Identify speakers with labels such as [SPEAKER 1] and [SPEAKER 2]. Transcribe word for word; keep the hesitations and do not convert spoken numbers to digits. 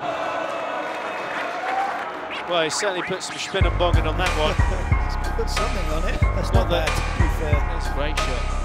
[SPEAKER 1] Well, he certainly put some spin and bogging on that one.
[SPEAKER 2] Put something on it. That's not, not bad, to be fair.
[SPEAKER 1] That's a great shot.